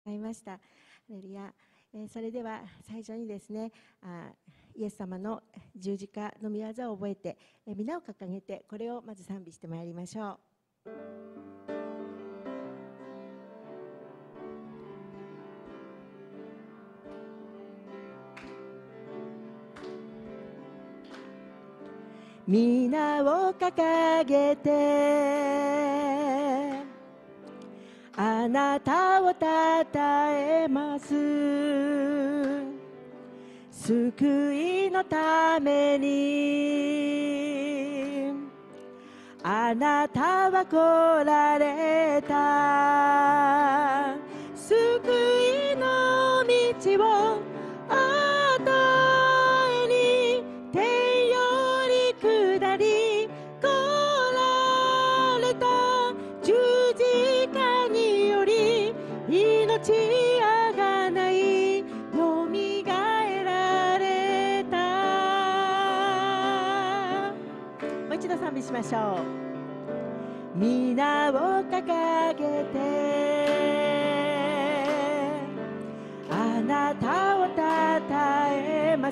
ざいました。ハレルヤ。それでは最初にですね、イエス様の十字架の御業を覚えて、皆を掲げてこれをまず賛美してまいりましょう。皆を掲げてあなたをたたえます。救いのためにあなたは来られた。救いの道を与えに天より下り来られた。十字架により命あがないよみがえられた。もう一度賛美しましょう。皆を掲げてあなたをたたえます。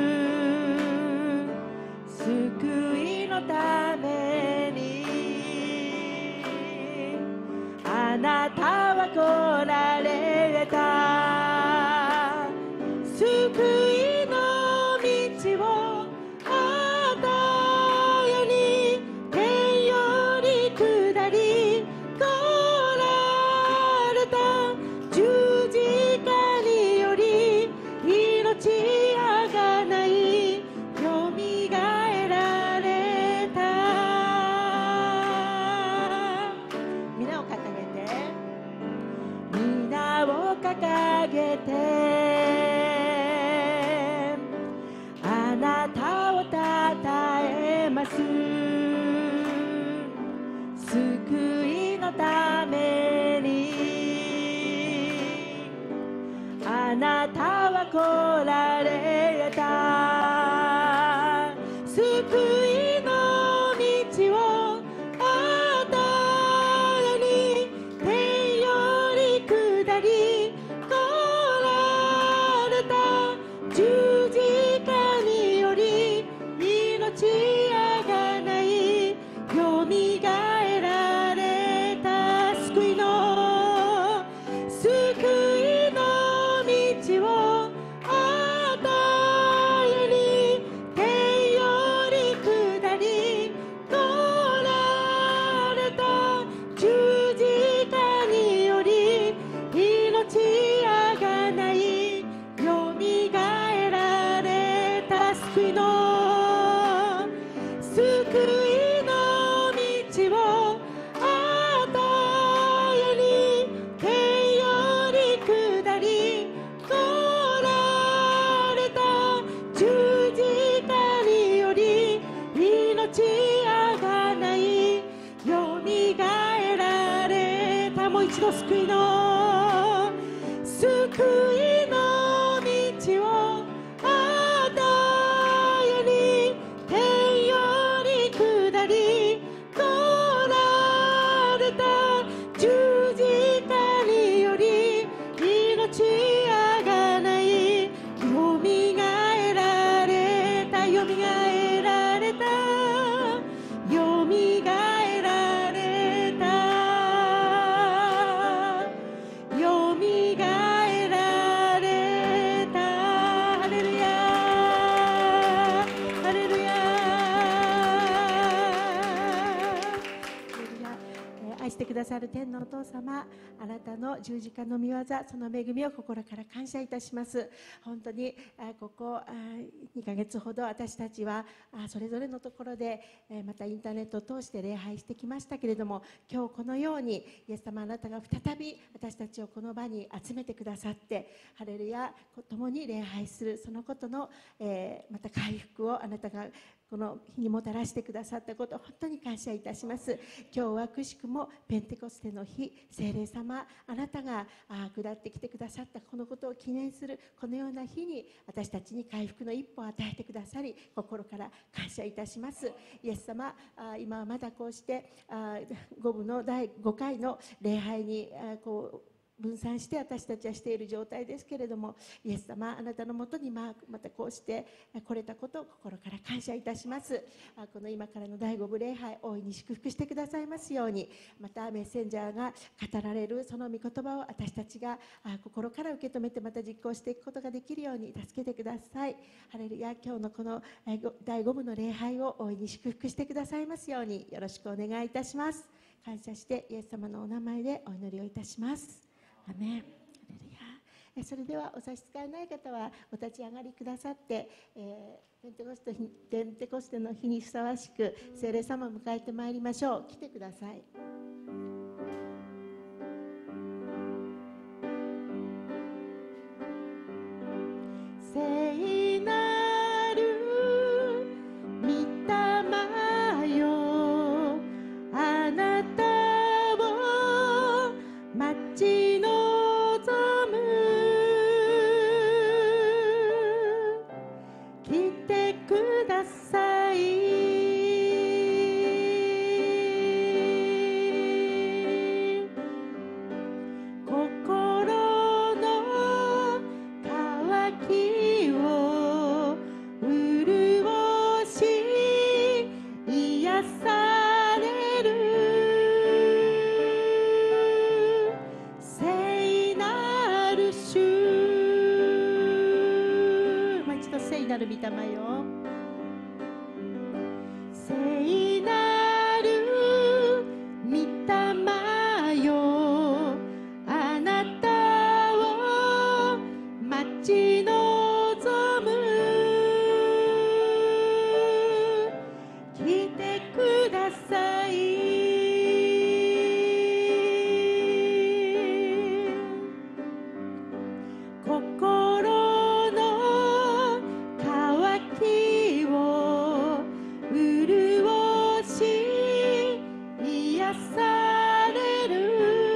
救いのためにあなたは来られた。救いの道を与えに天より下り来られた。十字架により命あがないよみがえられた。皆を掲げて皆を掲げてあなたをたたえます。救いのためにあなたは来られた。救いの道を与えに天より下り来られた。十字架により命あがないよみがえられた。救いの道を与えに天より下り来られた。十字架により命あがないよみがえられた。救いの道を与えに天より下り来られた。十字架により命あがないよみがえられた。もう一度救いの道を与えに天より下り来られた。十字架により命あがないよみがえられた。よみがえられた。よみがえられた。よみがえられた。ハレルヤハレルヤハレルヤ。愛してくださる天のお父様、あなたの十字架の御業、その恵みを心から感謝いたします。本当にここ2ヶ月ほど私たちはそれぞれのところでまたインターネットを通して礼拝してきましたけれども、今日このようにイエス様あなたが再び私たちをこの場に集めてくださって、ハレルヤ共に礼拝するそのことのまた回復をあなたがこの日にもたらしてくださったことを本当に感謝いたします。今日はくしくもペンテコステの日、聖霊様あなたが下ってきてくださったこのことを記念するこのような日に私たちに回復の一歩を与えてくださり、心から感謝いたします。イエス様、今はまだこうして5部の第5回の礼拝に分散して私たちはしている状態ですけれども、イエス様、あなたのもとにまたこうして来れたことを心から感謝いたします。この今からの第5部礼拝、大いに祝福してくださいますように、またメッセンジャーが語られるその御言葉を私たちが心から受け止めてまた実行していくことができるように助けてください。ハレルヤ。今日のこの第5部の礼拝を大いに祝福してくださいますようによろしくお願いいたします。感謝してイエス様のお名前でお祈りをいたします。アメン。ハレルヤ。それではお差し支えない方はお立ち上がりくださって、ペンテコステの日にふさわしく聖霊様を迎えてまいりましょう。来てください。聖なる御霊よ、あなたを待ち望む。来てください。心の渇きを潤し癒される聖なる主。もう一度聖なる御霊よ、聖なる御霊よ、あなたを待ち望む。来てください。心の渇きを潤し癒される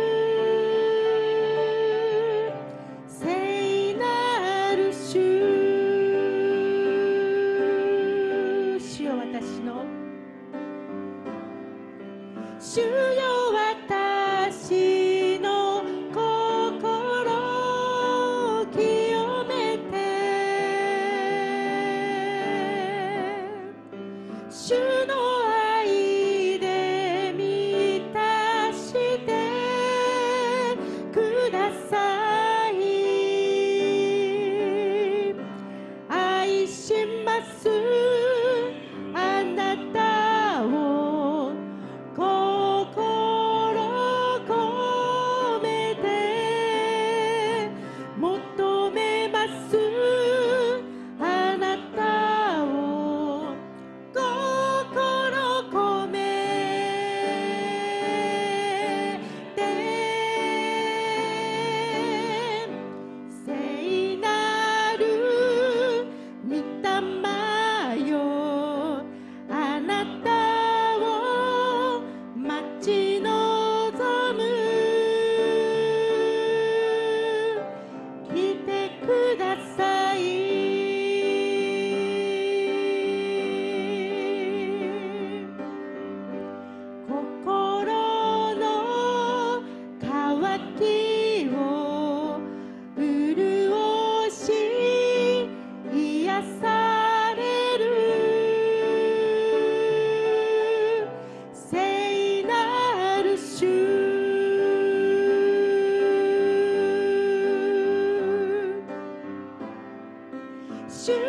聖なる主。主よ、私の主よ、私の心を清めて、主の愛で満たしてください。愛しますあなたを心込めて求めます。あなたを心込めて聖なる御霊よ、あなたを待ち望む。来てください。心の渇きを潤し癒される聖なる主。主よ、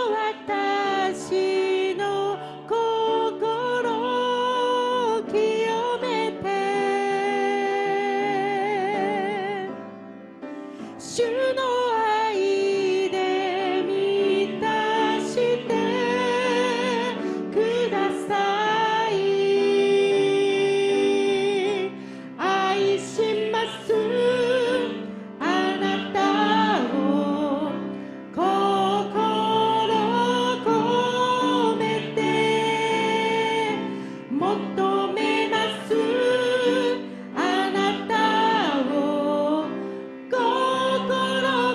私の心を清めて、主の愛で満たしてください。愛しますあなたを心込めて求めますあなたを心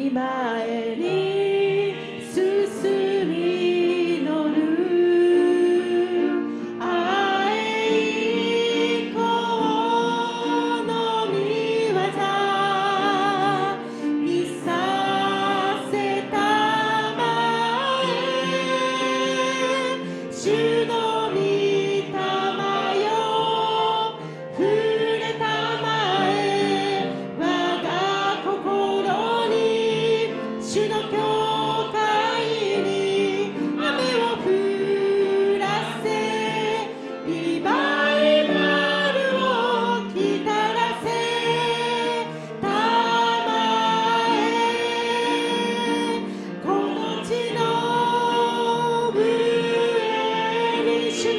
見前に進み乗る栄光の御業にさせたまえ主の御霊よ触れたまえ我が心に主の教会に雨を降らせリバイバルをきたらせたまえこの地の上に主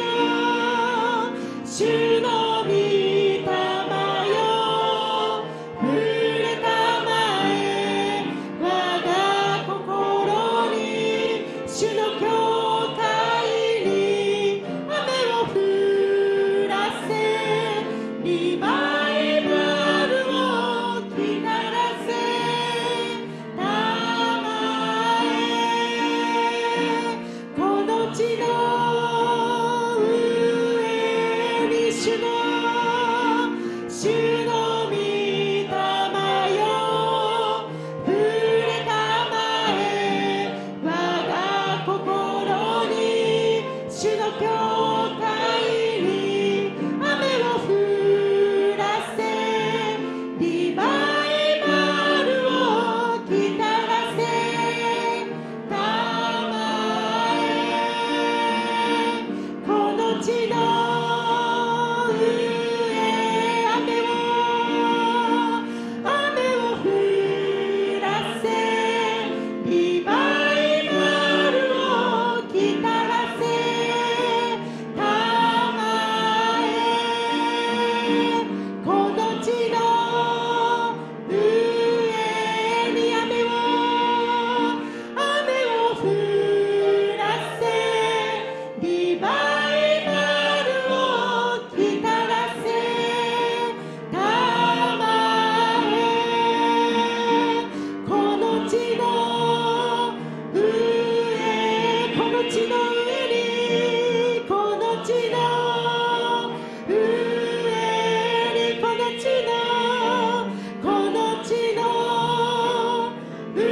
の御霊よ触れたまえ我が心に主の教会に雨を降らせリバイバルをきたらせたまえこの地の上に主の御霊よ触れたまえ我が心に主の教会に雨を降らせリバイバルをきたらせたまえこの地の上雨を降らせリバイバルをきたらせたまえこの地の上に雨を降らせリバイバルをきたらせたまえこの地の上この地の上にこの地の上にこの地の上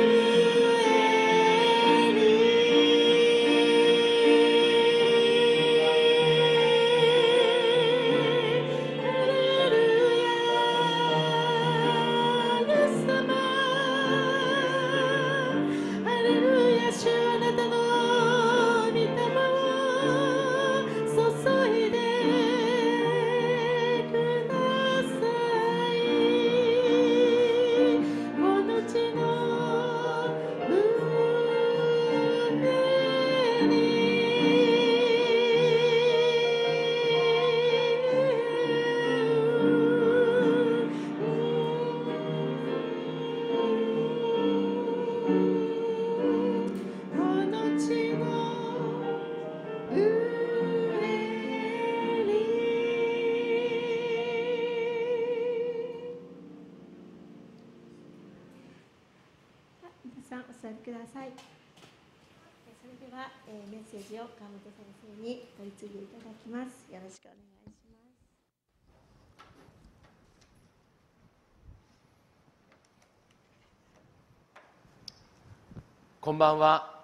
ハレルヤ主あなたの御霊を注いでくださいこの地の上この地の上に皆さんお座りください。それでは、メッセージを川本先生に取り次いでいただきます。よろしくお願いします。 こんばんは。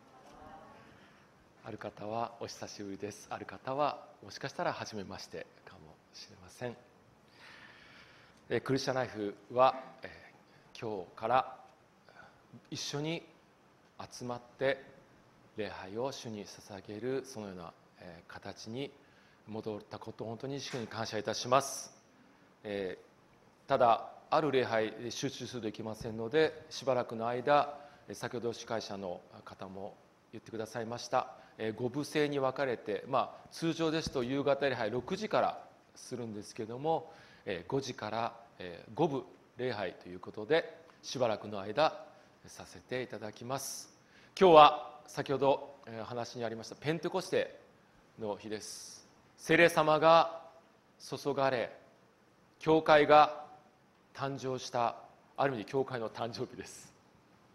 ある方はお久しぶりです。ある方はもしかしたら初めましてかもしれません。クリスチャンライフは、今日から一緒に集まって礼拝を主に捧げるそのような、形に戻ったことを本当に主に感謝いたします。ただある礼拝で集中するといけませんので、しばらくの間先ほど司会者の方も言ってくださいました5部制に分かれて、通常ですと夕方礼拝6時からするんですけども、5時から5部礼拝ということでしばらくの間させていただきます。今日は先ほど話にありましたペンテコステの日です。聖霊様が注がれ、教会が誕生した、ある意味で教会の誕生日です。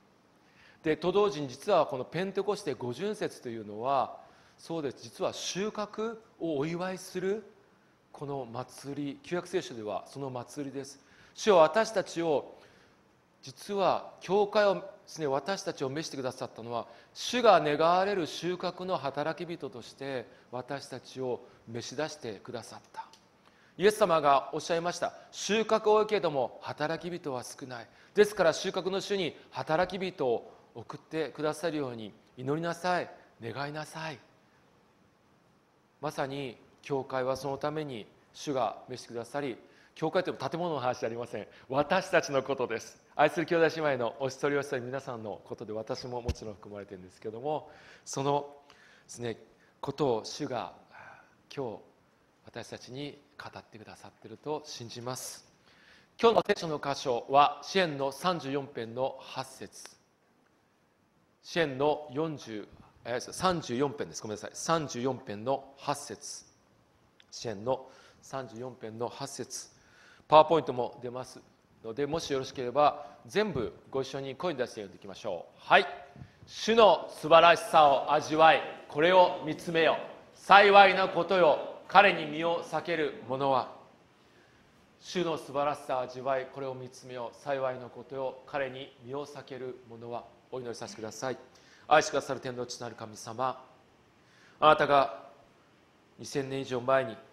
でと同時に実はこのペンテコステ五旬節というのはそうです、実は収穫をお祝いするこの祭り、旧約聖書ではその祭りです。主は私たちを、実は教会をですね、私たちを召してくださったのは、主が願われる収穫の働き人として私たちを召し出してくださった。イエス様がおっしゃいました。収穫を多いけれども働き人は少ない。ですから収穫の主に働き人を送ってくださるように祈りなさい、願いなさい。まさに教会はそのために主が召してくださり、教会というのは建物の話じゃありません。私たちのことです。愛する兄弟姉妹のお一人お一人皆さんのことで、私ももちろん含まれているんですけども、そのですね、ことを主が今日私たちに語ってくださっていると信じます。今日の聖書の箇所は詩編の34編の8節、詩編の34編です。ごめんなさい。34編の8節、詩編の34編の8節、パワーポイントも出ますので、もしよろしければ全部ご一緒に声に出して読んでいきましょう。はい。主の素晴らしさを味わい、これを見つめよ。幸いなことよ、彼に身を避ける者は。主の素晴らしさを味わい、これを見つめよ。幸いなことよ、彼に身を避ける者は。お祈りさせてください。愛してくださる天の父なる神様、あなたが2000年以上前に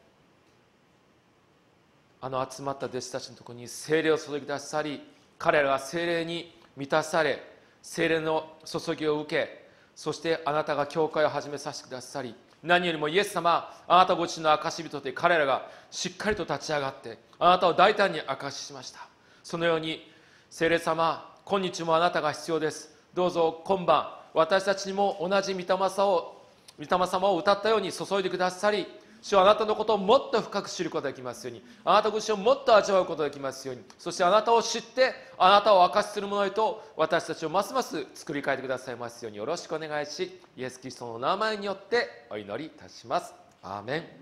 集まった弟子たちのところに聖霊を注ぎ出さり、彼らが聖霊に満たされ、聖霊の注ぎを受け、そしてあなたが教会を始めさせてくださり、何よりもイエス様、あなたご自身の証人として彼らがしっかりと立ち上がってあなたを大胆に証ししました。そのように聖霊様、今日もあなたが必要です。どうぞ今晩私たちにも同じ御霊様を歌ったように注いでくださり、主はあなたのことをもっと深く知ることができますように、あなたご自身をもっと味わうことができますように、そしてあなたを知ってあなたを証しする者へと私たちをますます作り変えてくださいますようによろしくお願いし、イエス・キリストの名前によってお祈りいたします。アーメン。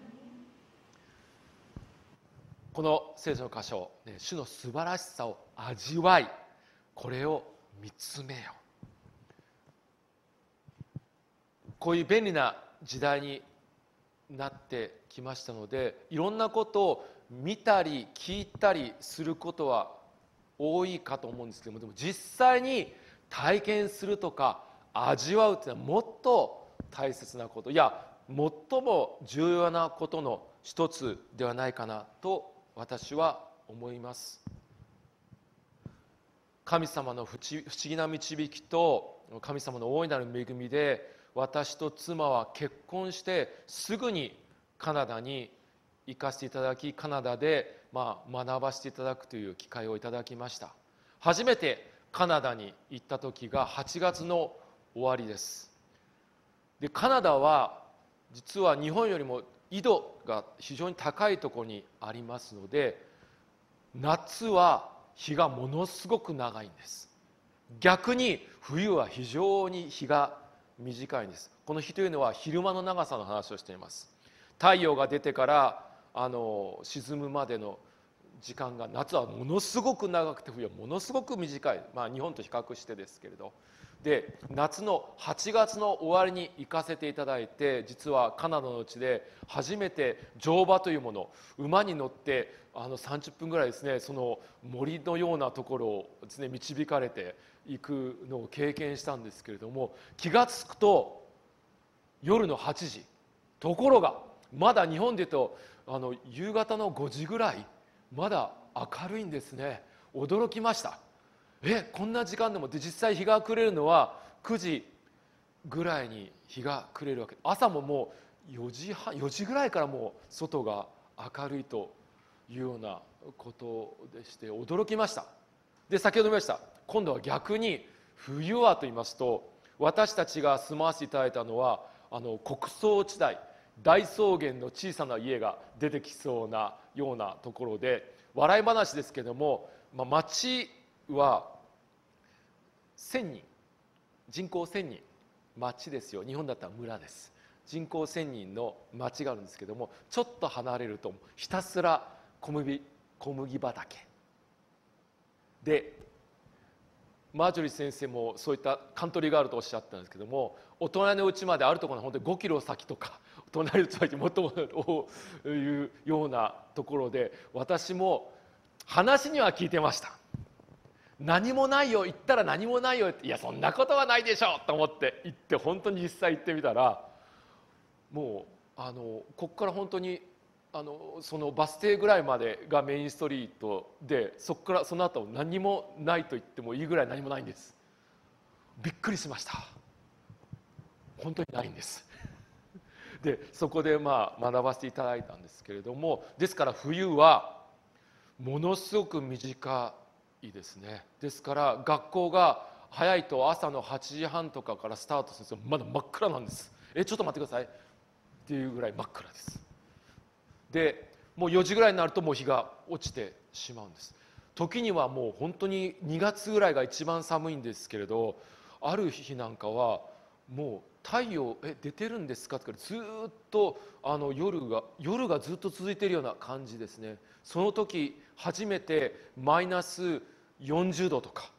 この聖書の箇所、主の素晴らしさを味わい、これを見つめよ。こういう便利な時代になってきましたので、いろんなことを見たり聞いたりすることは多いかと思うんですけども、でも実際に体験するとか味わうというのはもっと大切なこと、いや最も重要なことの一つではないかなと私は思います。神様の不思議な導きと神様の大いなる恵みで、私と妻は結婚してすぐにカナダに行かせていただき、カナダで学ばせていただくという機会をいただきました。初めてカナダに行った時が8月の終わりです。でカナダは実は日本よりも緯度が非常に高いところにありますので、夏は日がものすごく長いんです。逆に冬は非常に日が短いんです。この日というのは昼間の長さの話をしています。太陽が出てから沈むまでの時間が、夏はものすごく長くて冬はものすごく短い、日本と比較してですけれど、で夏の8月の終わりに行かせていただいて、実はカナダの地で初めて乗馬というもの、馬に乗って30分ぐらいですね、その森のようなところをですね導かれていくのを経験したんですけれども、気がつくと夜の8時、ところがまだ日本でいうと夕方の5時ぐらい、まだ明るいんですね。驚きました。こんな時間でも。で実際日が暮れるのは9時ぐらいに日が暮れるわけ。朝ももう4時ぐらいからもう外が明るいというようなことでして驚きました。で先ほど言いました、今度は逆に冬はと言いますと、私たちが住まわせていただいたのは穀倉地帯、大草原の小さな家が出てきそうなようなところで、笑い話ですけども、町は1000人、人口1000人、町ですよ。日本だったら村です。人口1000人の町があるんですけども、ちょっと離れるとひたすら小麦畑で、 マージョリー先生もそういったカントリーがあるとおっしゃったんですけども、お隣の家まであるところの本当に5キロ先とか、隣の先もっともというようなところで、私も話には聞いてました。何もないよ、行ったら何もないよって、いやそんなことはないでしょと思って行って、本当に実際行ってみたら、もうここから本当にそのバス停ぐらいまでがメインストリートで、そこからその後何もないと言ってもいいぐらい何もないんです。びっくりしました。本当にないんですでそこで学ばせていただいたんですけれども、ですから冬はものすごく短いですね。ですから学校が早いと朝の8時半とかからスタートするんですよ。まだ真っ暗なんです。ちょっと待ってくださいっていうぐらい真っ暗です。でもう4時ぐらいになるともう日が落ちてしまうんです。時にはもう本当に2月ぐらいが一番寒いんですけれど、ある日なんかはもう太陽出てるんですかってずっと夜がずっと続いているような感じですね。その時初めてマイナス40度とか、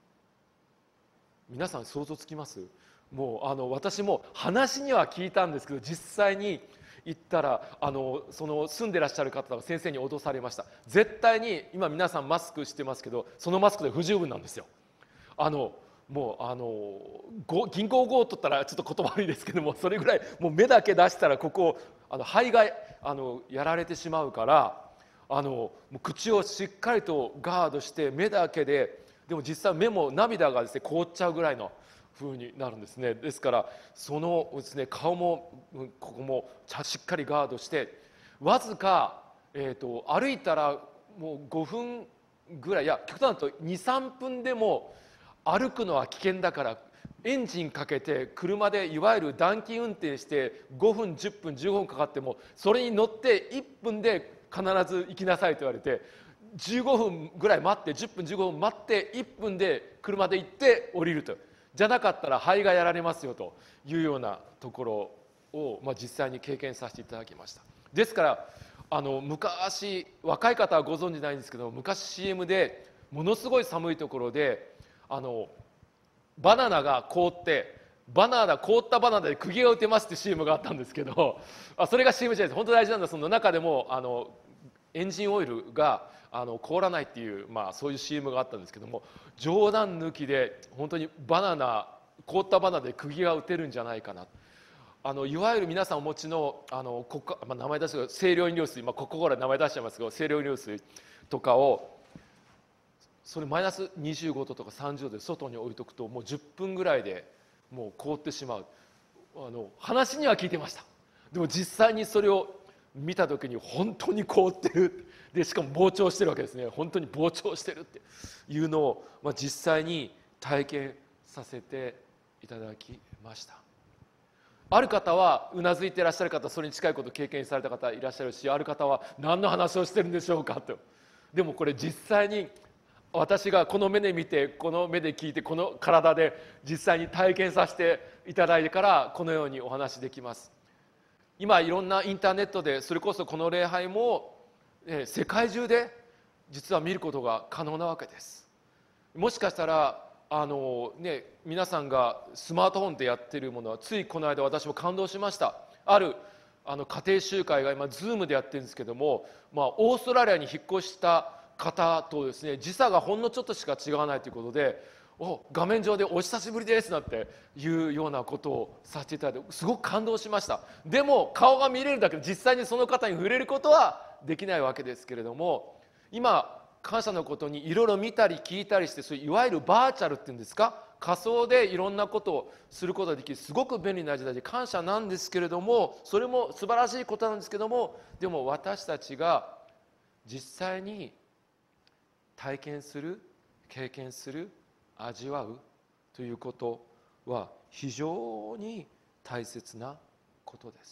皆さん想像つきます？もう私も話には聞いたんですけど、実際に行ったらその住んでらっしゃる方が先生に脅されました。絶対に今皆さんマスクしてますけど、そのマスクで不十分なんですよ。もう銀行強盗ったらちょっと言葉悪いですけども、それぐらいもう目だけ出したらここ肺がやられてしまうから、もう口をしっかりとガードして目だけで、でも実際目も涙がですね凍っちゃうぐらいの風になるんですね。ですからそのですね顔もここもしっかりガードして、わずか、歩いたらもう5分ぐらい、いや極端だと 2,3 分でも歩くのは危険だから、エンジンかけて車でいわゆる暖気運転して5分10分15分かかっても、それに乗って1分で必ず行きなさいと言われて、15分ぐらい待って10分15分待って1分で車で行って降りると。じゃなかったら肺がやられますよというようなところを、実際に経験させていただきました。ですから昔、若い方はご存じないんですけど、昔 CM でものすごい寒いところでバナナが凍って凍ったバナナで釘が打てますって CM があったんですけど、それが CM じゃないです。本当大事なんだ。その中でもエンジンオイルが凍らないっていう、そういう CM があったんですけども、冗談抜きで本当に凍ったバナナで釘が打てるんじゃないかな。いわゆる皆さんお持ちの名前出して清涼飲料水、ここから名前出しちゃいますけど、清涼飲料水とかをそれマイナス25度とか30度で外に置いとくと、もう10分ぐらいでもう凍ってしまう。話には聞いてました。でも実際にそれを見た時に本当に凍ってる。でしかも膨張してるわけですね。本当に膨張してるっていうのを、実際に体験させていただきました。ある方はうなずいていらっしゃる方、それに近いことを経験された方いらっしゃるし、ある方は何の話をしてるんでしょうかと。でもこれ実際に私がこの目で見て、この目で聞いて、この体で実際に体験させていただいてからこのようにお話できます。今いろんなインターネットで、それこそこの礼拝も世界中で実は見ることが可能なわけです。もしかしたら皆さんがスマートフォンでやっているものは、ついこの間私も感動しました。ある家庭集会が今 Zoom でやってるんですけども、オーストラリアに引っ越した方とですね、時差がほんのちょっとしか違わないということで、画面上でお久しぶりですなんていうようなことをさせていただいて、すごく感動しました。でも顔が見れるだけで実際にその方に触れることはできないわけですけれども、今感謝のことにいろいろ見たり聞いたりして、そういういわゆるバーチャルっていうんですか、仮想でいろんなことをすることができる、すごく便利な時代で感謝なんですけれども、それも素晴らしいことなんですけども、でも私たちが実際に体験する、経験する、味わうということは非常に大切なことです。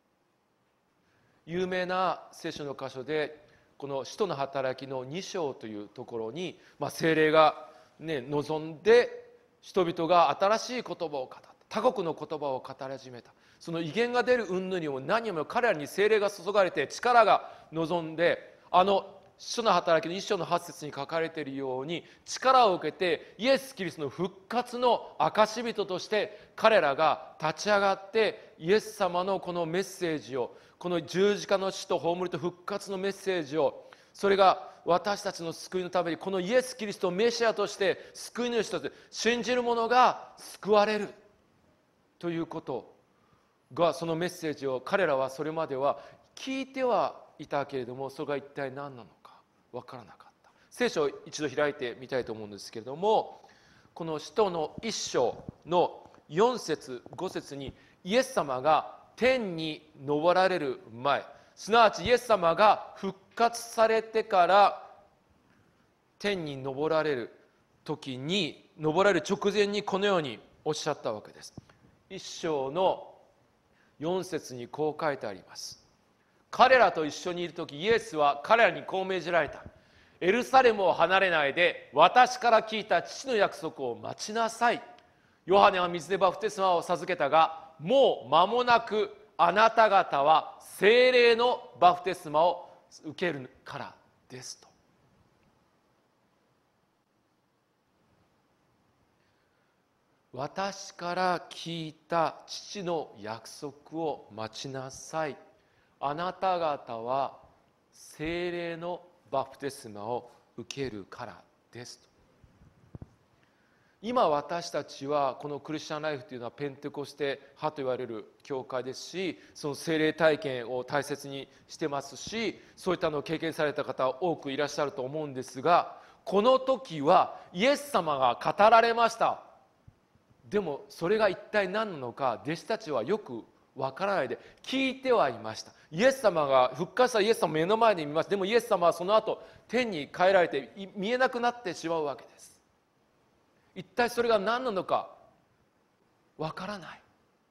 有名な聖書の箇所で、この使徒の働きの2章というところに、聖霊が望んで人々が新しい言葉を語った、他国の言葉を語り始めた。その威厳が出る云々にも何よりも彼らに聖霊が注がれて力が望んで、 使徒の働きの1章の8節に書かれているように、力を受けてイエス・キリストの復活の証人として彼らが立ち上がって、イエス様のこのメッセージを、この十字架の死と葬りと復活のメッセージを、それが私たちの救いのために、このイエス・キリストをメシアとして救い主として信じる者が救われるということが、そのメッセージを彼らはそれまでは聞いてはいたけれども、それが一体何なのか分からなかった。聖書を一度開いてみたいと思うんですけれども、この使徒の1章の4節5節に、イエス様が天に昇られる前、すなわちイエス様が復活されてから天に昇られる時に、昇られる直前にこのようにおっしゃったわけです。1章の4節にこう書いてあります。彼らと一緒にいる時、イエスは彼らにこう命じられた。エルサレムを離れないで、私から聞いた父の約束を待ちなさい。ヨハネは水でバプテスマを授けたが、もう間もなくあなた方は聖霊のバプテスマを受けるからですと。私から聞いた父の約束を待ちなさい。あなた方は聖霊のバプテスマを受けるからですと。今私たちはこのクリスチャンライフというのはペンテコステ派と言われる教会ですし、その聖霊体験を大切にしてますし、そういったのを経験された方多くいらっしゃると思うんですが、この時はイエス様が語られました。でもそれが一体何なのか、弟子たちはよくわからないで聞いてはいました。イエス様が復活したイエス様を目の前に見ます。でもイエス様はその後天に帰られて見えなくなってしまうわけです。一体それが何なのかわからない。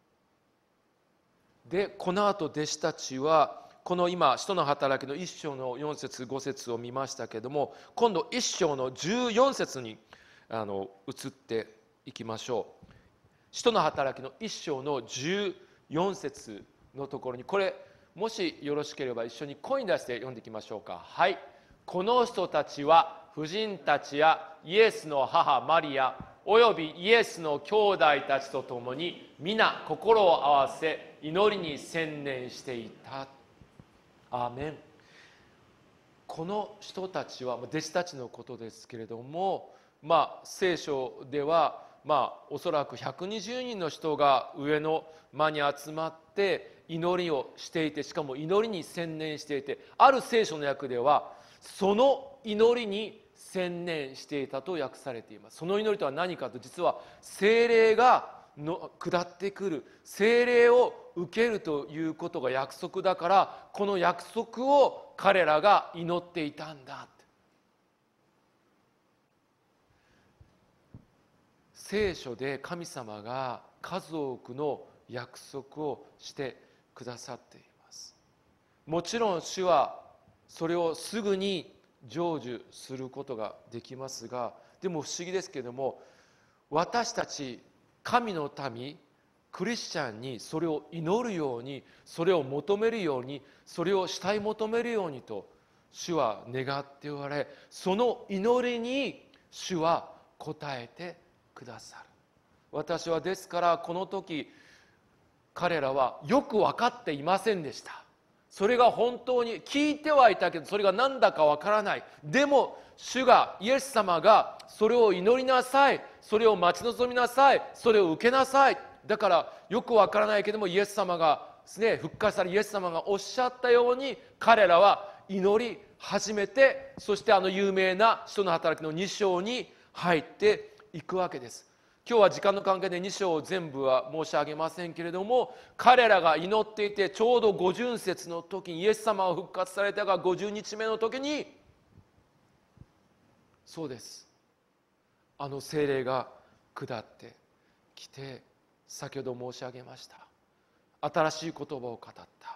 でこの後弟子たちはこの今使徒の働きの1章の4節5節を見ましたけれども、今度1章の14節に移っていきましょう。使徒の働きの1章の14節のところに、これもしよろしければ一緒に声に出して読んでいきましょうか。はい。この人たちは婦人たちやイエスの母マリアおよびイエスの兄弟たちと共に皆心を合わせ祈りに専念していた。アーメン。この人たちは弟子たちのことですけれども、聖書ではおそらく120人の人が上の間に集まって祈りをしていて、しかも祈りに専念していて、ある聖書の訳ではその祈りに専念していたと訳されています。その祈りとは何かと、実は聖霊が下ってくる、聖霊を受けるということが約束だから、この約束を彼らが祈っていたんだ。聖書で神様が数多くの約束をしてくださっています。もちろん主はそれをすぐに成就することができますが、でも不思議ですけれども、私たち神の民クリスチャンにそれを祈るように、それを求めるように、それを慕い求めるようにと主は願っておられ、その祈りに主は応えてくださる。私はですからこの時彼らはよく分かっていませんでした。それが本当に聞いてはいたけど、それが何だか分からない。でも主が、イエス様がそれを祈りなさい、それを待ち望みなさい、それを受けなさい。だからよく分からないけども、イエス様がですね、復活されイエス様がおっしゃったように彼らは祈り始めて、そして有名な使徒の働きの2章に入っていくわけです。今日は時間の関係で2章を全部は申し上げませんけれども、彼らが祈っていて、ちょうど50節の時に、イエス様を復活されたが50日目の時に、そうです、聖霊が下ってきて、先ほど申し上げました新しい言葉を語った、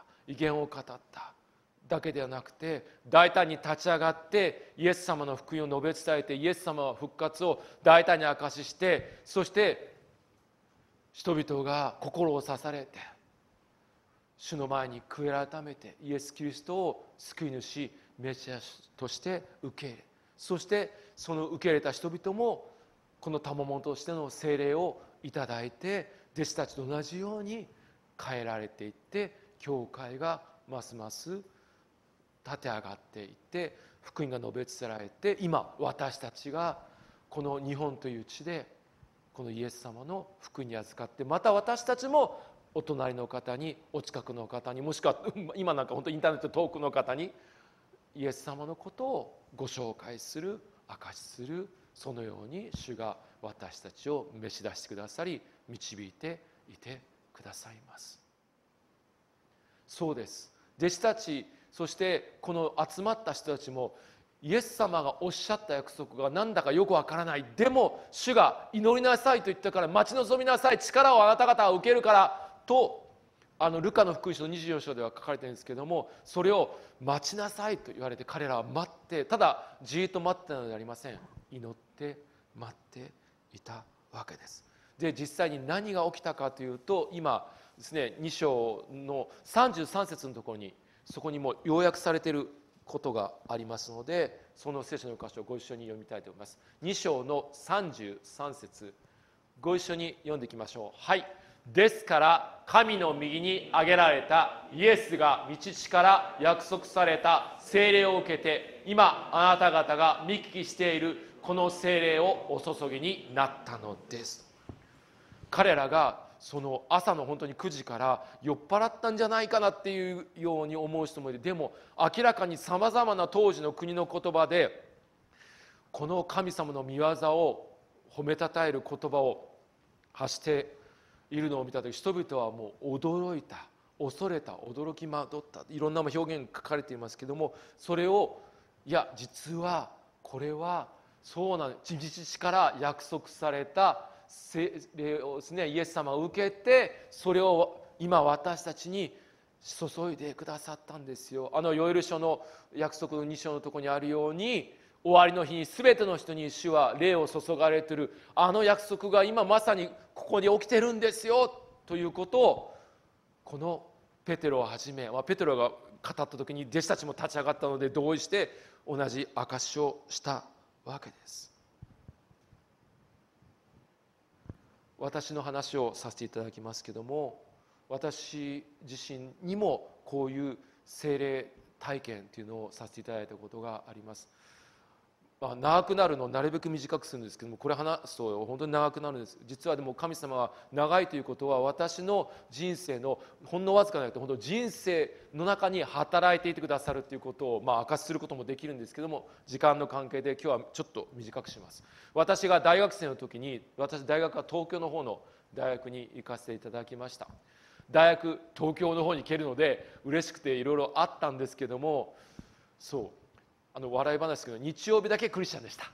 威厳を語っただけではなくて、大胆に立ち上がってイエス様の福音を述べ伝えて、イエス様の復活を大胆に証しして、そして人々が心を刺されて主の前に悔い改めてイエス・キリストを救い主、 メシアとして受け入れ、そしてその受け入れた人々もこの賜物としての聖霊をいただいて、弟子たちと同じように変えられていって、教会がますます立て上がっていって、福音が述べ伝えられて、今私たちがこの日本という地でこのイエス様の福音に預かって、また私たちもお隣の方に、お近くの方に、もしくは今なんか本当にインターネット遠くの方にイエス様のことをご紹介する、証しする、そのように主が私たちを召し出してくださり、導いていてくださいます。そうです。弟子たち、そしてこの集まった人たちも、イエス様がおっしゃった約束がなんだかよくわからない。でも主が祈りなさいと言ったから待ち望みなさい、力をあなた方は受けるからと、ルカの福音書の24章では書かれているんですけども、それを待ちなさいと言われて、彼らは待って、ただじーっと待ってたのではありません。祈って待っていたわけです。で、実際に何が起きたかというと、今ですね、2章の33節のところに、そこにも要約されていることがありますので、その聖書の箇所をご一緒に読みたいと思います。2章の33節、ご一緒に読んでいきましょう。はい。ですから神の右に挙げられたイエスが御父から約束された聖霊を受けて、今あなた方が見聞きしているこの聖霊をお注ぎになったのです。彼らがその朝の本当に9時から酔っ払ったんじゃないかなっていうように思う人もいる。でも明らかにさまざまな当時の国の言葉でこの神様の御業を褒めたたえる言葉を発しているのを見た時、人々はもう驚いた、恐れた、驚き惑った、いろんな表現書かれていますけども、それをいや実はこれはそうなんです、父から約束された聖霊をですね、イエス様を受けて、それを今私たちに注いでくださったんですよ。ヨエル書の約束の2章のところにあるように、終わりの日に全ての人に主は霊を注がれている、約束が今まさにここに起きてるんですよということを、このペテロをはじめ、ペテロが語った時に弟子たちも立ち上がったので同意して同じ証しをしたわけです。私の話をさせていただきますけども、私自身にもこういう聖霊体験というのをさせていただいたことがあります。長くなるのをなるべく短くするんですけども、これ話すと本当に長くなるんです。実はでも神様が長いということは、私の人生のほんのわずかなくて本当人生の中に働いていてくださるということを明かしすることもできるんですけども、時間の関係で今日はちょっと短くします。私が大学生の時に、私大学は東京の方の大学に行かせていただきました。大学東京の方に行けるので嬉しくていろいろあったんですけども、笑い話ですけど、日曜日だけクリスチャンでした。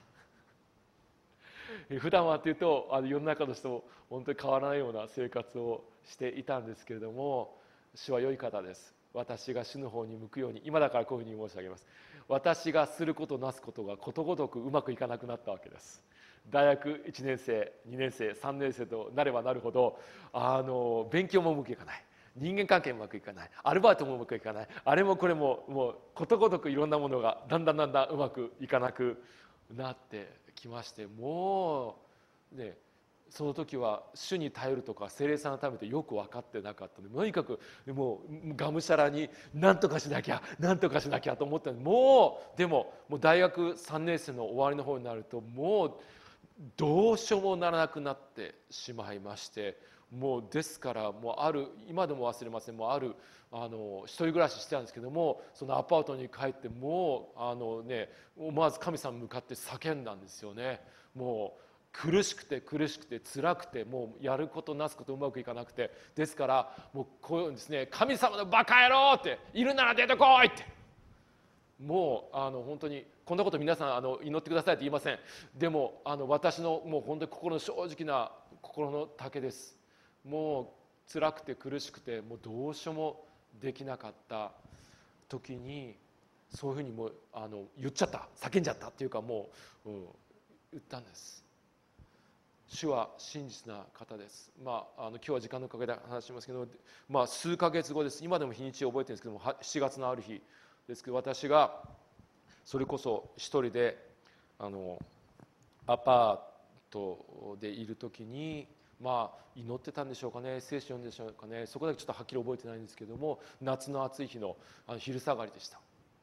普段はというと世の中の人も本当に変わらないような生活をしていたんですけれども、主は良い方です。私が主の方に向くように、今だからこういうふうに申し上げます。私がすることなすことがことごとくうまくいかなくなったわけです。大学1年生2年生3年生となればなるほど勉強もうまくいかない、人間関係もうまくいかない、アルバイトもうまくいかない、あれもこれももうことごとくいろんなものがだんだんうまくいかなくなってきまして、もうね、その時は主に頼るとか聖霊さんのためってよく分かってなかったので、とにかくもうがむしゃらに何とかしなきゃ何とかしなきゃと思ったので、でも大学3年生の終わりの方になるともうどうしようもならなくなってしまいまして、もうですから今でも忘れません、一人暮らししてたんですけども、そのアパートに帰って思わず神様に向かって叫んだんですよね。もう苦しくて辛くて、もうやることなすことうまくいかなくて、ですからもうこうですね、神様のバカ野郎って、いるなら出てこいって、もう本当にこんなこと皆さん祈ってくださいって言いません。でも私のもう本当に心の正直な心の丈です。もう辛くて苦しくてもうどうしようもできなかった時に、そういうふうにもう言っちゃった、叫んじゃったっていうか、もう、言ったんです。主は真実な方です。今日は時間のおかげで話しますけど、数ヶ月後です。今でも日にち覚えてるんですけども、7月のある日ですけど、私がそれこそ一人でアパートでいる時に、祈ってたんでしょうかね、聖書読んでしょうかね、そこだけちょっとはっきり覚えてないんですけども、夏の暑い日の昼下がりでした。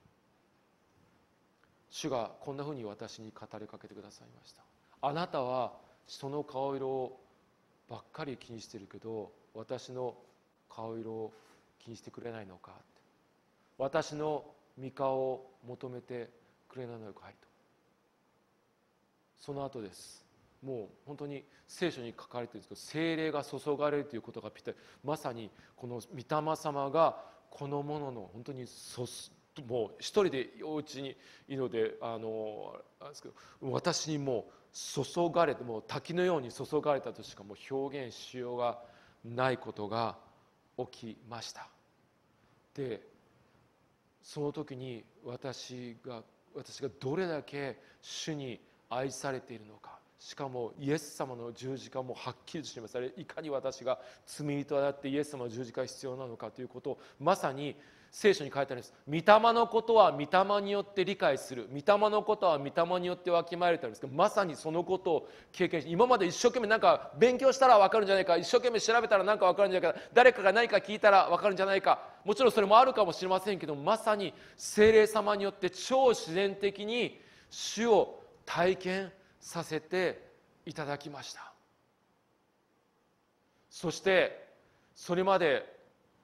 主がこんなふうに私に語りかけてくださいました。あなたは人の顔色ばっかり気にしてるけど、私の顔色を気にしてくれないのか、私の御顔を求めてくれないのかいと。その後です。もう本当に聖書に書かれているんですけど、聖霊が注がれるということがぴったり、まさにこの御霊様がこのものの本当にもう一人でお家にいるので私にもう注がれて、もう滝のように注がれたとしかもう表現しようがないことが起きました。でその時に私がどれだけ主に愛されているのか、しかもイエス様の十字架もはっきりとしています。いかに私が罪人であってイエス様の十字架が必要なのかということをまさに聖書に書いてあるんです。御霊のことは御霊によって理解する、御霊のことは御霊によってわきまえるとあるんですけど、まさにそのことを経験して、今まで一生懸命なんか勉強したら分かるんじゃないか、一生懸命調べたらなんか分かるんじゃないか、誰かが何か聞いたら分かるんじゃないか、もちろんそれもあるかもしれませんけど、まさに聖霊様によって超自然的に主を体験させていただきました。そしてそれまで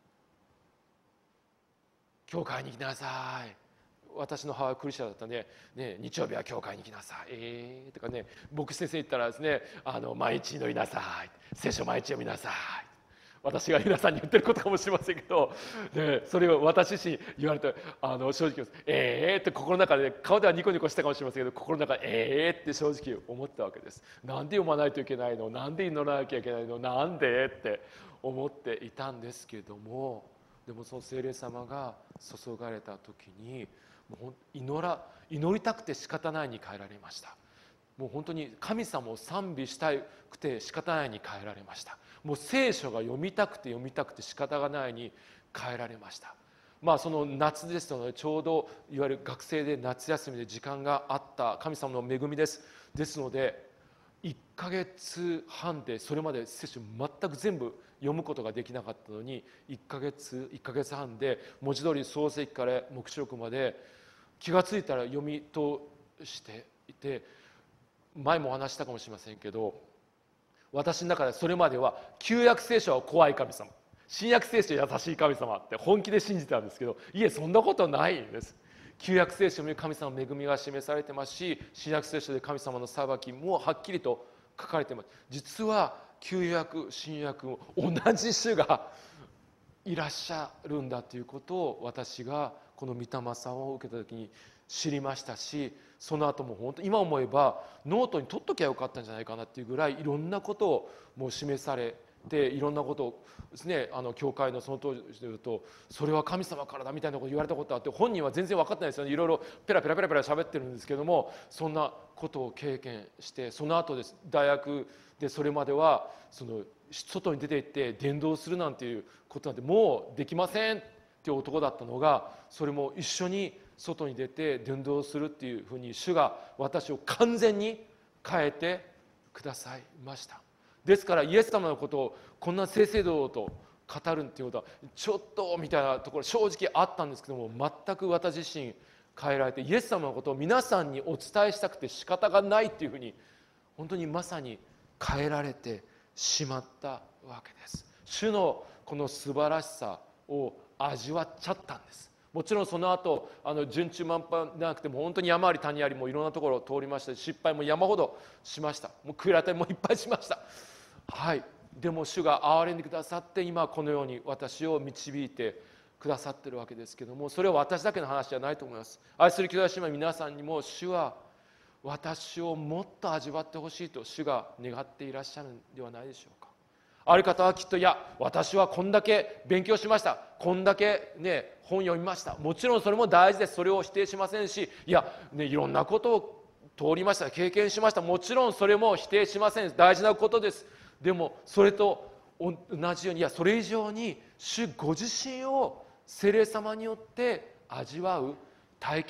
教会に行きなさい、私の母はクリスチャンだったんで、日曜日は教会に行きなさい、とかね、牧師先生言ったらですね、毎日祈りなさい、聖書毎日読みなさい、私が皆さんに言ってることかもしれませんけど、それを私自身言われて正直って心の中で、顔ではニコニコしたかもしれませんけど、心の中でって正直思ったわけです。なんで読まないといけないの、なんで祈らなきゃいけないの、なんでって思っていたんですけれども、でもその聖霊様が注がれた時にもう祈りたくて仕方ないに変えられました。もう本当に神様を賛美したくて仕方ないに変えられました。もう聖書が読みたくて仕方がないに変えられました。その夏ですので、ちょうどいわゆる学生で夏休みで時間があった神様の恵みです。ですので1ヶ月半でそれまで聖書全く全部読むことができなかったのに、1ヶ月半で文字通り創世記から黙示録まで気がついたら読み通していて、前もお話したかもしれませんけど、私の中でそれまでは旧約聖書は怖い神様、新約聖書は優しい神様って本気で信じてたんですけど、いえそんなことないんです。旧約聖書に神様の恵みが示されてますし、新約聖書で神様の裁きもはっきりと書かれています。実は旧約新約も同じ主がいらっしゃるんだということを私がこの御霊さんを受けた時に知りましたし、その後も本当今思えばノートに取っときゃよかったんじゃないかなっていうぐらいいろんなことをもう示されて、いろんなことをですね、教会のその当時で言うとそれは神様からだみたいなこと言われたことあって、本人は全然分かってないですよね。いろいろペラペラ喋ってるんですけども、そんなことを経験して、その後です、大学でそれまではその外に出て行って伝道するなんていうことなんてもうできませんっていう男だったのが、それも一緒に外に出て伝道するっていうふうに主が私を完全に変えてくださいました。ですからイエス様のことをこんな正々堂々と語るっていうことはちょっとみたいなところ正直あったんですけども、全く私自身変えられて、イエス様のことを皆さんにお伝えしたくて仕方がないっていうふうに本当にまさに変えられてしまったわけです。主のこの素晴らしさを味わっちゃったんです。もちろんその後順中満帆でなくても本当に山あり谷ありもいろんなところを通りました。失敗も山ほどしました。もう悔い改めもいっぱいしました。はい、でも主が憐れんでくださって今このように私を導いてくださっているわけですけども、それは私だけの話じゃないと思います。愛する兄弟姉妹皆さんにも主は私をもっと味わってほしいと主が願っていらっしゃるんではないでしょうか。ある方はきっと、いや私はこんだけ勉強しました、こんだけね本読みました、もちろんそれも大事です、それを否定しませんし、いや、ね、いろんなことを通りました、経験しました、もちろんそれも否定しません、大事なことです。でもそれと同じように、いやそれ以上に主ご自身を聖霊様によって味わう、体験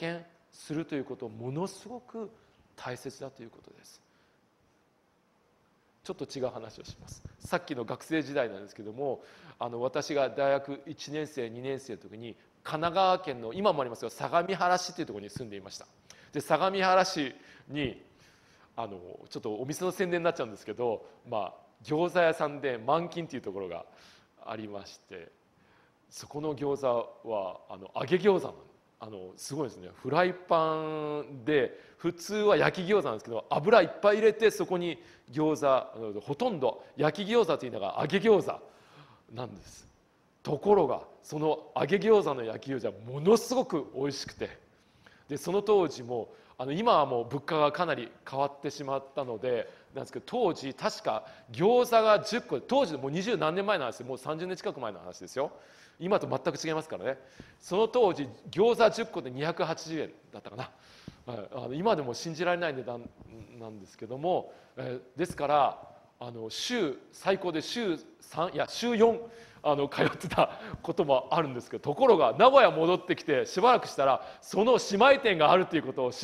するということをものすごく大切だということです。ちょっと違う話をします。さっきの学生時代なんですけども、私が大学1年生2年生の時に神奈川県の今もありますが相模原市というところに住んでいました。で相模原市にちょっとお店の宣伝になっちゃうんですけど、餃子屋さんで満金というところがありまして、そこの餃子は揚げ餃子すごいですね。フライパンで普通は焼き餃子なんですけど、油いっぱい入れてそこに餃子、ほとんど焼き餃子というのが揚げ餃子なんです。ところがその揚げ餃子の焼き餃子はものすごく美味しくて、でその当時も今はもう物価がかなり変わってしまったのでなんですけど、当時確か餃子が10個、当時もう20何年前の話で、もう30年近く前の話ですよ。今と全く違いますからね。その当時餃子10個で280円だったかな。今でも信じられない値段なんですけども、ですから最高で週3いや週4通ってたこともあるんですけど、ところが名古屋戻ってきてしばらくしたらその姉妹店があるということを知って、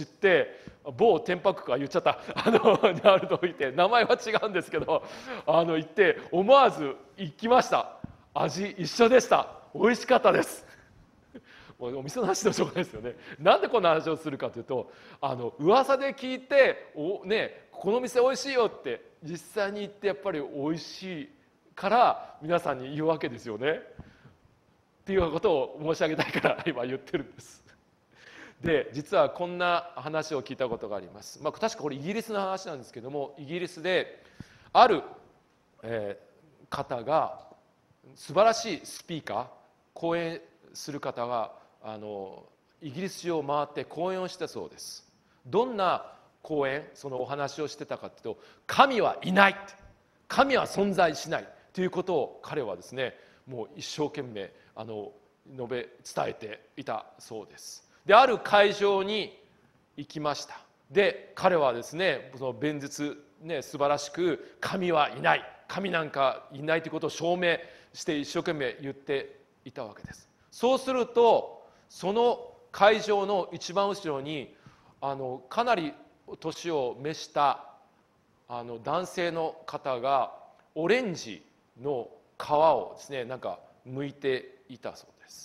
某天白か言っちゃったにあると置いて、名前は違うんですけど行って思わず行きました。味一緒でした。美味しかったです。お店の話でもしょうがないですよね。なんでこんな話をするかというと、噂で聞いてこの店美味しいよって実際に行ってやっぱり美味しいから皆さんに言うわけですよね。っていうことを申し上げたいから今言ってるんです。で実はこんな話を聞いたことがあります。確かこれイギリスの話なんですけども、イギリスである、方が素晴らしいスピーカー、講演する方がイギリス中を回って講演をしたそうです。どんな講演、そのお話をしてたかというと、神はいない、神は存在しないということを彼はですね、もう一生懸命述べ伝えていたそうです。である会場に行きました。で彼はですね、その弁説素晴らしく神はいない、神なんかいないということを証明して一生懸命言っていたわけです。そうするとその会場の一番後ろにかなり年を召した男性の方がオレンジの皮をですね剥いていたそうです。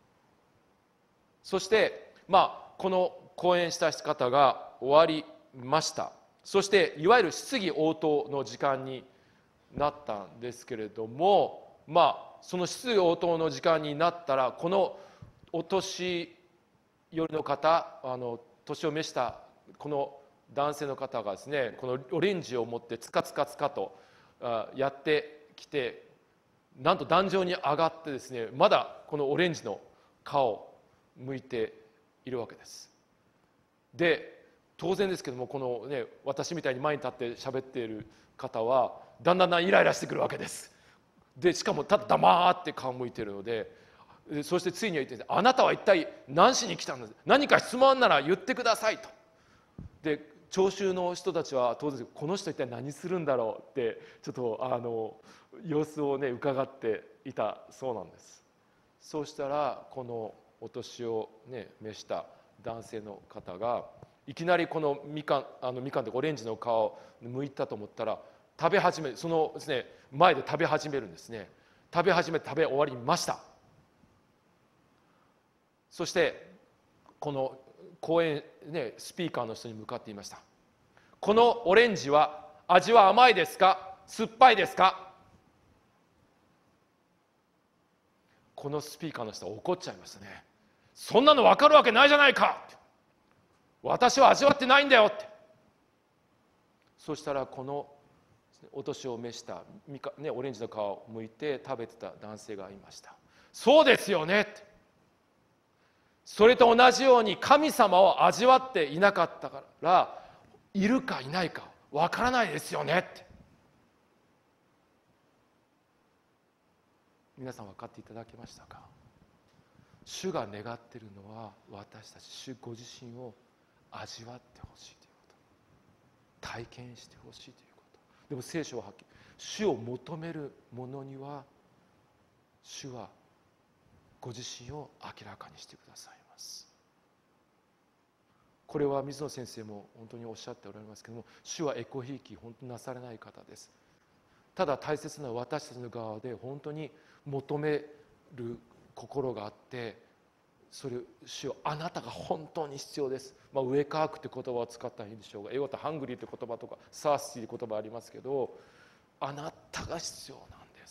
そしてこの講演した方が終わりました。そしていわゆる質疑応答の時間になったんですけれども、その質疑応答の時間になったら、このお年寄りの方、年を召したこの男性の方がですね、このオレンジを持ってつかつかつかとやってきて、なんと壇上に上がってですね、まだこのオレンジの皮を剥いているわけです。で当然ですけども、この私みたいに前に立って喋っている方はだんだんイライラしてくるわけです。でしかもただ黙って顔向いているので、そしてついには言って「あなたは一体何しに来たんです、何か質問あんなら言ってください」と。で聴衆の人たちは当然この人一体何するんだろうってちょっと様子を伺っていたそうなんです。そうしたらこのお年を召した男性の方がいきなりこのみかんというかオレンジの皮を剥いたと思ったら食べ始め、そのですね前で食べ始めるんですね。食べ始め食べ終わりました。そしてこの講演スピーカーの人に向かって言いました。このオレンジは味は甘いですか、酸っぱいですか。このスピーカーの人は怒っちゃいましたね。そんなの分かるわけないじゃないか、私は味わってないんだよって。そしたらこのお年を召したオレンジの皮を剥いて食べてた男性がいました。そうですよねって。それと同じように神様を味わっていなかったからいるかいないか分からないですよねって。皆さん分かっていただけましたか。主が願っているのは私たち主ご自身を味わってほしいということ、体験してほしいということ。でも聖書ははっきり、主を求める者には主はご自身を明らかにしてくださいます。 これは水野先生も本当におっしゃっておられますけども、主はエコひいき本当になされない方です。ただ大切なのは私たちの側で本当に求める心があって、それ主よ、あなたが本当に必要です。ウェイクアップという言葉を使ったらいいんでしょうが、英語だとハングリーという言葉とかサースティーという言葉ありますけど、あなたが必要なんです。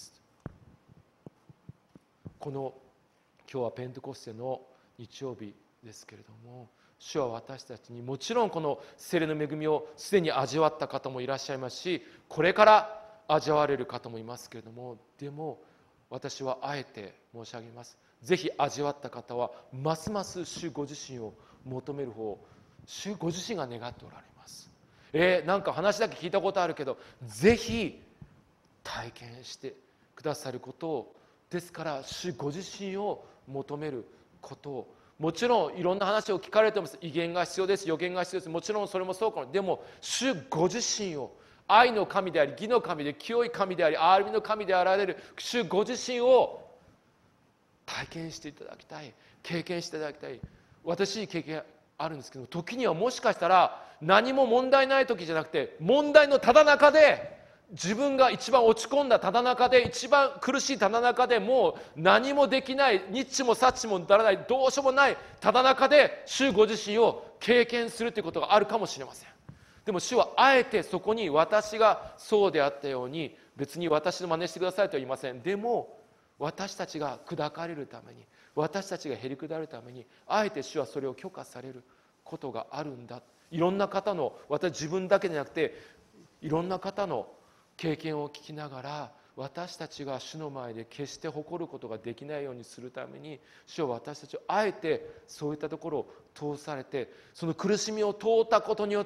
この今日はペンテコステの日曜日ですけれども、主は私たちにもちろんこの聖霊の恵みをすでに味わった方もいらっしゃいますし、これから味わわれる方もいますけれども、でも私はあえて申し上げます。ぜひ味わった方はますます主ご自身を求める方、主ご自身が願っておられます。なんか話だけ聞いたことあるけど、ぜひ体験してくださることを、ですから主ご自身を求めることを、もちろんいろんな話を聞かれてます。威厳が必要です、予言が必要です、もちろんそれもそうかも。でも主ご自身を、愛の神であり義の神で清い神であり憐れみの神であられる主ご自身を体験していただきたい、経験していただきたい。私経験あるんですけど、時にはもしかしたら何も問題ない時じゃなくて、問題のただ中で、自分が一番落ち込んだただ中で、一番苦しいただ中で、もう何もできない、ニッチもサッチもならない、どうしようもないただ中で主ご自身を経験するということがあるかもしれません。でも主はあえてそこに、私がそうであったように、別に私の真似してくださいとは言いません。でも私たちが砕かれるために、私たちがへりくだるために、あえて主はそれを許可されることがあるんだ。いろんな方の、自分だけでなくていろんな方の経験を聞きながら、私たちが主の前で決して誇ることができないようにするために、主は私たちをあえてそういったところを通されて、その苦しみを通ったことによって、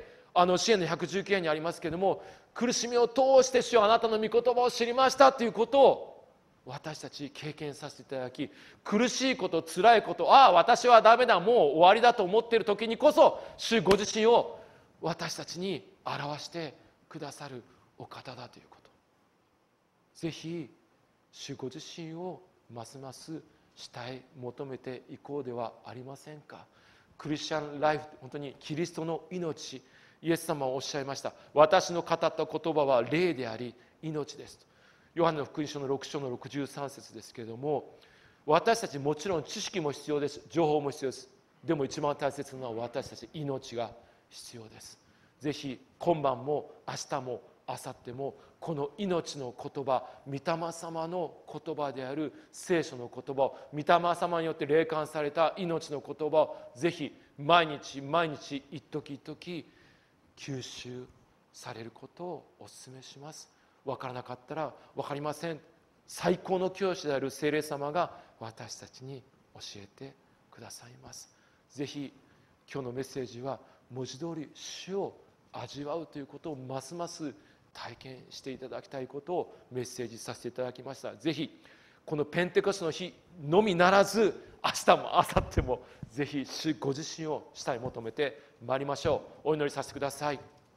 詩篇の119編にありますけれども、苦しみを通して主はあなたの御言葉を知りましたということを私たち経験させていただき、苦しいこと、辛いこと、私はダメだ、もう終わりだと思っている時にこそ、主ご自身を私たちに表してくださるお方だということ。ぜひ主ご自身をますます慕い求めていこうではありませんか。クリスチャンライフ、本当にキリストの命、イエス様はおっしゃいました。私の語った言葉は霊であり命ですと。ヨハネの福音書の6章の63節ですけれども、私たちもちろん知識も必要です、情報も必要です。でも一番大切なのは私たち命が必要です。ぜひ今晩も明日も明後日もこの命の言葉、御霊様の言葉である聖書の言葉を、御霊様によって霊感された命の言葉をぜひ毎日毎日一時一時吸収されることをお勧めします。分からなかったら分かりません、最高の教師である聖霊様が私たちに教えてくださいます。ぜひ今日のメッセージは文字通り主を味わうということをますます体験していただきたいことをメッセージさせていただきました。ぜひこのペンテコステの日のみならず、明日も明後日もぜひ主ご自身を慕い求めてまいりましょう。お祈りさせてください。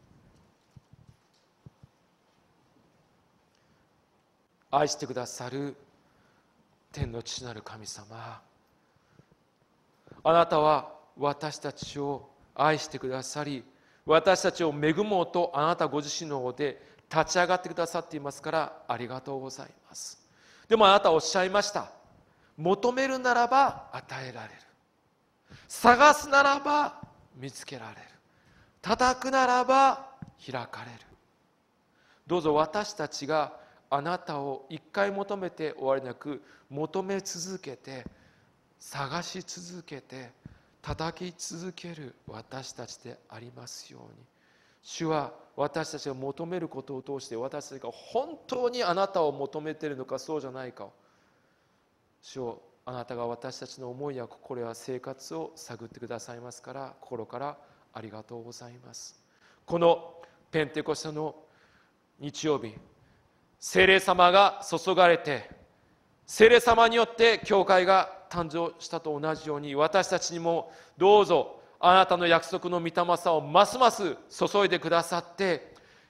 愛してくださる天の父なる神様、あなたは私たちを愛してくださり、私たちを恵もうとあなたご自身の方で立ち上がってくださっていますから、ありがとうございます。でもあなたはおっしゃいました。求めるならば与えられる、探すならば見つけられる、叩くならば開かれる。どうぞ私たちがあなたを一回求めて終わりなく、求め続けて、探し続けて、叩き続ける私たちでありますように。主は私たちが求めることを通して、私たちが本当にあなたを求めているのかそうじゃないかを、主をあなたが私たちの思いや心や生活を探ってくださいますから、心からありがとうございます。このペンテコステの日曜日、聖霊様が注がれて、聖霊様によって教会が誕生したと同じように、私たちにもどうぞあなたの約束の御霊さをますます注いでくださって、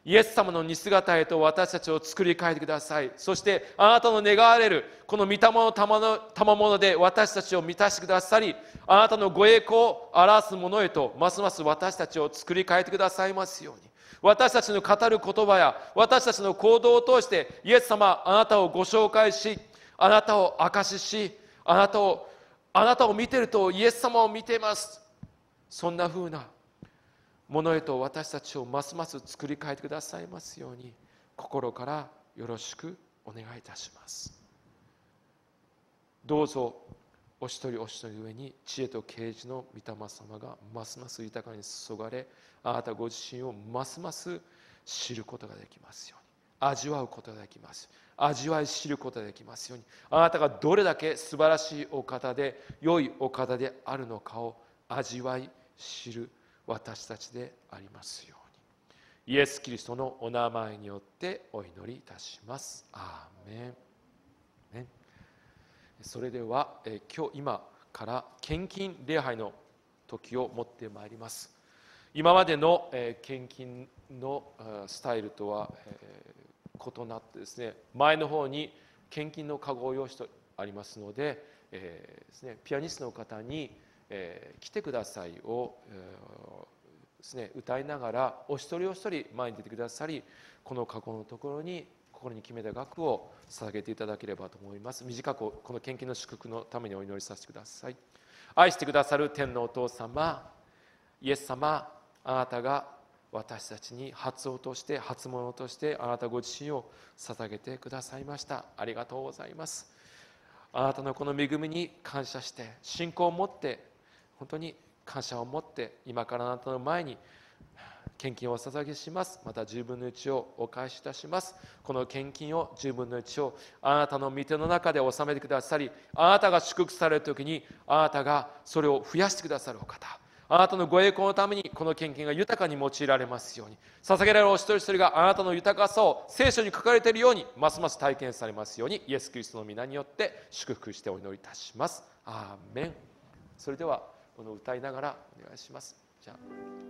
イエス様の似姿へと私たちを作り変えてください。そしてあなたの願われるこの御霊の賜物で私たちを満たしてくださり、あなたのご栄光を表すものへとますます私たちを作り変えてくださいますように。私たちの語る言葉や私たちの行動を通してイエス様、あなたをご紹介し、あなたを証しし、あなたを見ているとイエス様を見ています。そんな風なものへと私たちをますます作り変えてくださいますように、心からよろしくお願いいたします。どうぞお一人お一人上に知恵と啓示の御霊様がますます豊かに注がれ、あなたご自身をますます知ることができますように、味わうことができます、味わい知ることができますように、あなたがどれだけ素晴らしいお方で良いお方であるのかを味わい知る私たちでありますように、イエス・キリストのお名前によってお祈りいたします。アーメン。それでは今から献金礼拝の時を持ってまいります。今までの献金のスタイルとは異なってですね、前の方に献金のカゴを用意してありますので、ピアニストの方に来てくださいをですね、歌いながらお一人お一人前に出てくださり、このカゴのところに心に決めた額を捧げていただければと思います。短くこの献金の祝福のためにお祈りさせてください。愛してくださる天のお父様、イエス様、あなたが私たちに初音として初物としてあなたご自身を捧げてくださいました。ありがとうございます。あなたのこの恵みに感謝して信仰を持って本当に感謝を持って今からあなたの前に献金をお捧げします。また10分の1をお返しいたします。この献金を10分の1をあなたの御手の中で収めてくださり、あなたが祝福されるときにあなたがそれを増やしてくださるお方、あなたのご栄光のためにこの献金が豊かに用いられますように、捧げられるお一人一人があなたの豊かさを聖書に書かれているようにますます体験されますように、イエス・キリストの皆によって祝福してお祈りいたします。アーメン。それではこの歌いながらお願いします。じゃあ、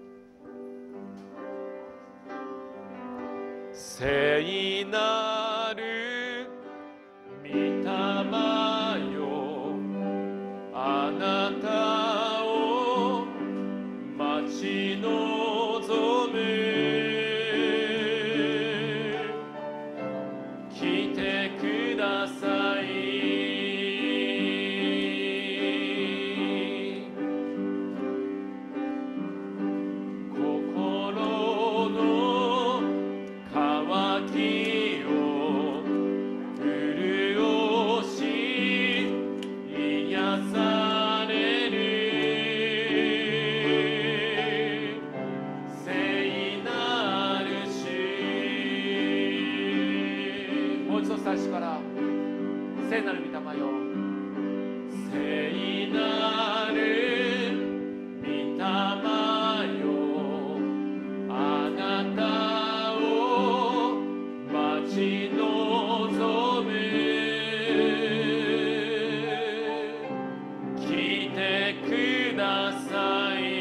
聖なる御霊よ、あなたを待ち望む、来てください。心の渇きを潤し癒される、聖なる主。もう一度最初から、聖なる御霊よ、聖なる御霊よ、あなたを待ち望む、来てください。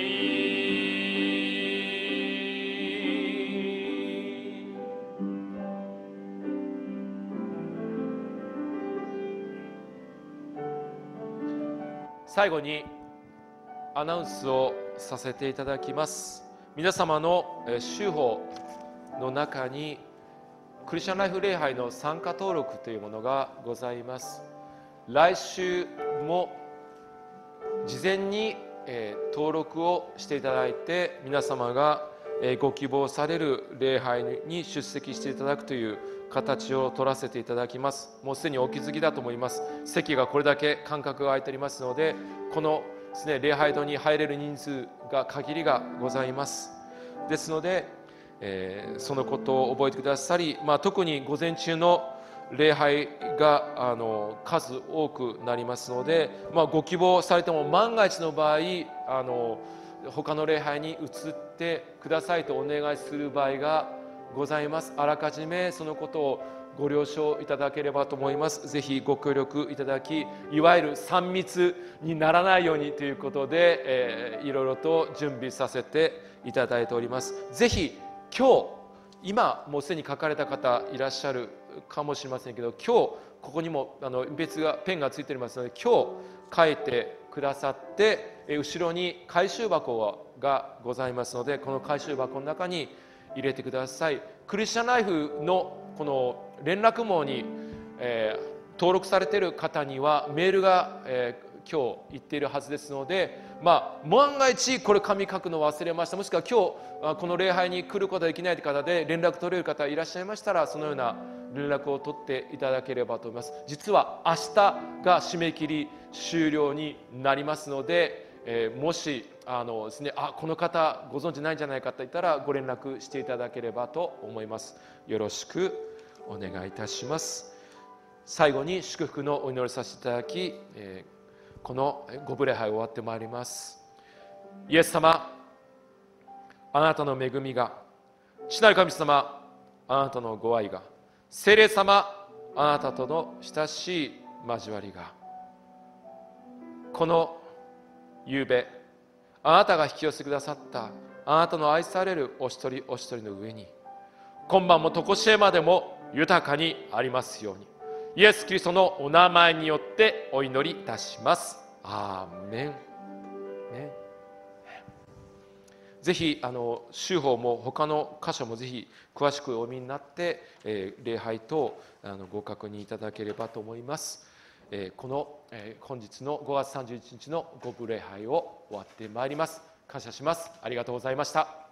最後にアナウンスをさせていただきます。皆様の週報の中にクリスチャンライフ礼拝の参加登録というものがございます。来週も事前に登録をしていただいて、皆様がご希望される礼拝に出席していただくという形を取らせていただきます。もうすでにお気づきだと思います。席がこれだけ間隔が空いておりますので、このですね、礼拝堂に入れる人数が限りがございます。ですので、そのことを覚えてくださり、特に午前中の礼拝が数多くなりますので、ご希望されても万が一の場合他の礼拝に移ってくださいとお願いする場合がございます。あらかじめそのことをご了承いただければと思います。ぜひご協力いただき、いわゆる3密にならないようにということで、いろいろと準備させていただいております。ぜひ今日今もうすでに書かれた方いらっしゃるかもしれませんけど、今日ここにも別がペンがついておりますので、今日書いてくださって、後ろに回収箱がございますので、この回収箱の中に入れてください。クリスチャンライフのこの連絡網に、登録されている方にはメールが、今日言っているはずですので、万が一これ紙書くの忘れました、もしくは今日この礼拝に来ることができない方で連絡取れる方いらっしゃいましたら、そのような連絡を取っていただければと思います。実は明日が締め切り終了になりますので、もしですね、この方ご存知ないんじゃないかと言ったらご連絡していただければと思います。よろしくお願いいたします。最後に祝福のお祈りさせていただき、このご無礼拝終わってまいります。イエス様、あなたの恵みが、父なる神様、あなたのご愛が、聖霊様、あなたとの親しい交わりが、この夕べあなたが引き寄せてくださったあなたの愛されるお一人お一人の上に、今晩も常しえまでも豊かにありますように、イエス・キリストのお名前によってお祈りいたします。アーメン。ぜひ週報も他の箇所もぜひ詳しくお読みになって、礼拝等ご確認いただければと思います。この、本日の5月31日のご無礼拝を終わってまいります。感謝します。ありがとうございました。